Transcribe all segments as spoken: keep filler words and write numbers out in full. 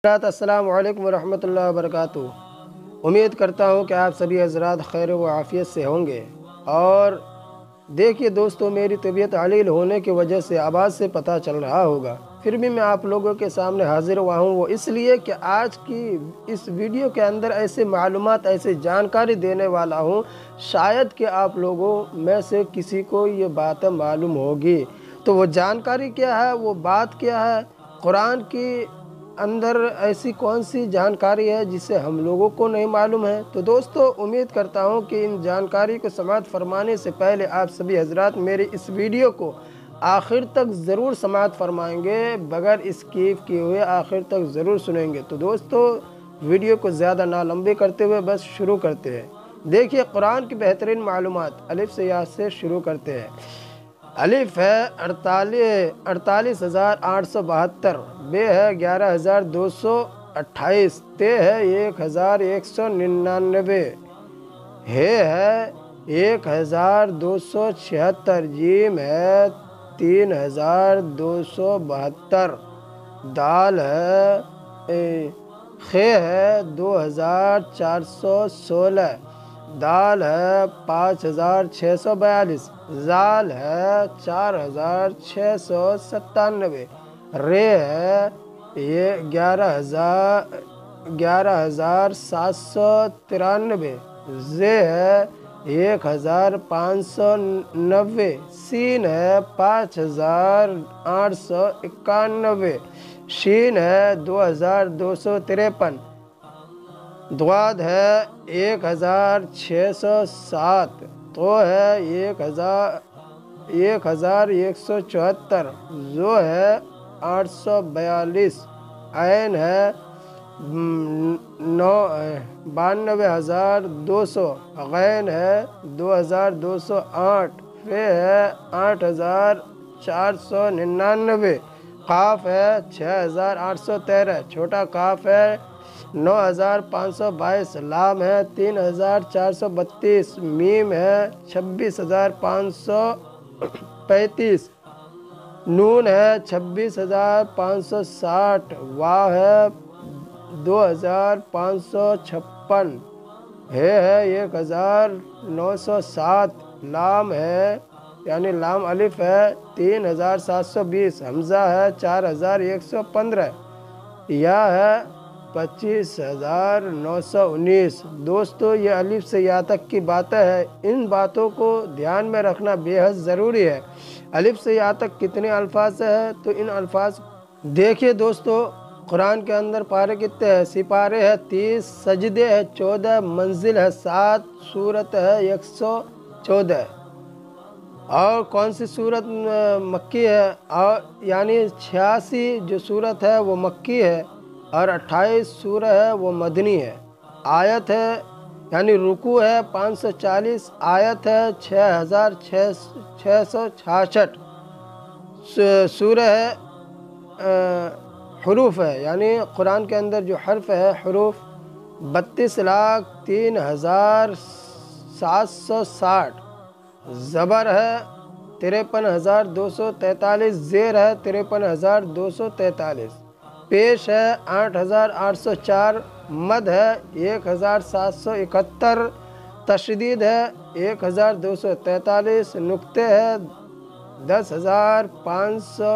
अस्सलाम वालेकुम वरहमतुल्लाहि वबरकातुहू। उम्मीद करता हूँ कि आप सभी हज़रात खैर व आफ़ियत से होंगे। और देखिए दोस्तों, मेरी तबीयत अलील होने की वजह से आवाज़ से पता चल रहा होगा, फिर भी मैं आप लोगों के सामने हाजिर हुआ हूँ। वो इसलिए कि आज की इस वीडियो के अंदर ऐसे मालूमात, ऐसे जानकारी देने वाला हूँ, शायद कि आप लोगों में से किसी को ये बातें मालूम होगी। तो वो जानकारी क्या है, वो बात क्या है, कुरान की अंदर ऐसी कौन सी जानकारी है जिसे हम लोगों को नहीं मालूम है। तो दोस्तों, उम्मीद करता हूं कि इन जानकारी को समाअत फरमाने से पहले आप सभी हजरात मेरे इस वीडियो को आखिर तक ज़रूर समाअत फरमाएंगे, बगैर स्किप किए हुए आखिर तक ज़रूर सुनेंगे। तो दोस्तों, वीडियो को ज़्यादा ना लंबे करते हुए बस शुरू करते हैं। देखिए, कुरान की बेहतरीन मालूमात अलिफ से या से शुरू करते हैं। अलिफ है अड़तालीस अड़तालीस हज़ार आठ सौ बहत्तर, बे है ग्यारह हज़ार दो सौ अट्ठाईस, ते है एक हज़ार एक सौ निन्यानवे, हे है एक हज़ार दो सौ छिहत्तर, जीम है तीन हज़ार दो सौ बहत्तर, दाल है ए, खे है दो हज़ार चार सौ सोलह, दाल है पाँच हज़ार छः सौ बयालीस, जाल है चार हज़ार छः सौ सत्तानवे, रे है ये ग्यारह हज़ार ग्यारह हज़ार सात सौ तिरानवे, जे है एक हज़ार पाँच सौ नब्बे, सीन है पाँच हज़ार आठ सौ इक्यानवे, शीन है दो हज़ार दो सौ तिरपन, द्वाद है एक हज़ार छः सौ सात, तो है एक हज़ार एक हज़ार एक सौ चौहत्तर, जो है आठ सौ बयालीस, ऐन है नौ बानवे हज़ार दो सौ, गैन है दो हज़ार दो सौ आठ, फे है आठ हज़ार चार सौ निन्यानवे, काफ है छः हज़ार आठ सौ तेरह, छोटा काफ है नौ हज़ार पाँच सौ बाईस, लाम है तीन हज़ार चार सौ बत्तीस, मीम है छब्बीस हज़ार पाँच सौ पैंतीस, नून है छब्बीस हज़ार पाँच सौ साठ, वाह है दो हज़ार पाँच सौ छप्पन, हे है एक हज़ार नौ सौ सात, लाम है यानी लाम अलिफ है तीन हज़ार सात सौ बीस, हमज़ा है चार हज़ार एक सौ पंद्रह, या है पच्चीस हज़ार नौ सौ उन्नीस। दोस्तों, ये अलिफ से या तक की बातें हैं, इन बातों को ध्यान में रखना बेहद ज़रूरी है। अलिफ से या तक कितने अल्फाज हैं, तो इन अल्फाज देखिए दोस्तों, कुरान के अंदर पारे कितने हैं, सिपारे है तीस, सजदे है चौदह, मंजिल है सात, सूरत है एक सौ चौदह। और कौन सी सूरत मक्की है, और यानी छियासी जो सूरत है वो मक्की है, और अट्ठाईस सूरह है वो मदनी है। आयत है यानी रुकू है पाँच सौ चालीस, आयत है छः हज़ार छः छः सौ छियासठ, सूरह है हरूफ है यानी कुरान के अंदर जो हर्फ है हरूफ बत्तीस लाख तीन हज़ार सात सौ साठ, ज़बर है तिरपन हज़ार दो सौ तैंतालीस, ज़ेर है तिरपन हज़ार दो सौ तैंतालीस, पेश है आठ हज़ार आठ सौ चार, मद है एक हज़ार सात सौ इकहत्तर, तशदीद है एक हज़ार दो सौ तैंतालीस, नुक्ते है दस हज़ार पाँच सौ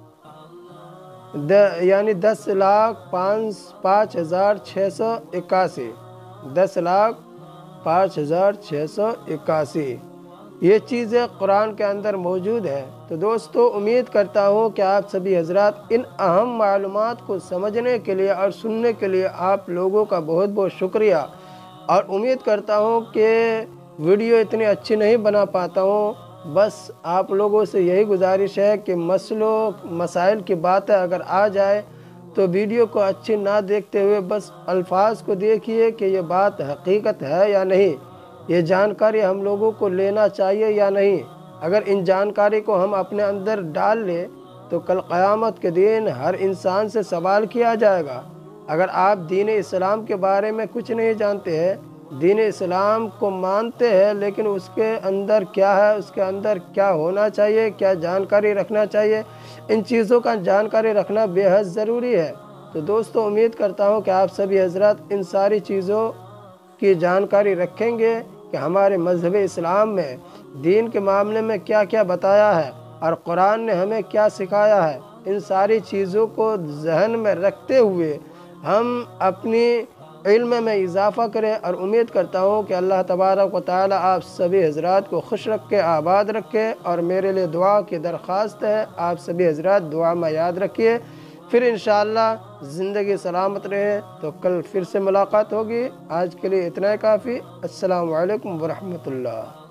यानी दस लाख पाँच पाँच हज़ार छः सौ इक्यासी, दस लाख पाँच हज़ार छः सौ इक्यासी ये चीज़ें कुरान के अंदर मौजूद है। तो दोस्तों, उम्मीद करता हूँ कि आप सभी हजरात इन अहम मालूमात को समझने के लिए और सुनने के लिए आप लोगों का बहुत बहुत शुक्रिया। और उम्मीद करता हूँ कि वीडियो इतनी अच्छी नहीं बना पाता हूँ, बस आप लोगों से यही गुजारिश है कि मसलों मसाइल की बातें अगर आ जाए तो वीडियो को अच्छी ना देखते हुए बस अल्फाज को देखिए कि ये बात हकीकत है या नहीं, ये जानकारी हम लोगों को लेना चाहिए या नहीं। अगर इन जानकारी को हम अपने अंदर डाल लें तो कल क़यामत के दिन हर इंसान से सवाल किया जाएगा। अगर आप दीन इस्लाम के बारे में कुछ नहीं जानते हैं, दीन इस्लाम को मानते हैं, लेकिन उसके अंदर क्या है, उसके अंदर क्या होना चाहिए, क्या जानकारी रखना चाहिए, इन चीज़ों का जानकारी रखना बेहद ज़रूरी है। تو دوستو امید کرتا ہوں کہ آپ سبھی حضرات ان ساری چیزوں کی جانکاری رکھیں گے کہ ہمارے مذہب اسلام میں دین کے معاملے میں کیا کیا بتایا ہے اور قرآن نے ہمیں کیا سکھایا ہے۔ ان ساری چیزوں کو ذہن میں رکھتے ہوئے ہم اپنی علم میں اضافہ کریں، اور امید کرتا ہوں کہ اللہ تبارک و تعالی آپ سبھی حضرات کو خوش رکھے، آباد رکھے، اور میرے لیے دعا کی درخواست ہے، آپ سبھی حضرات دعا میں یاد رکھیے۔ پھر انشاءاللہ زندگی سلامت رہے تو کل پھر سے ملاقات ہوگی۔ آج کے لیے اتنا ہی کافی۔ السلام علیکم ورحمۃ اللہ۔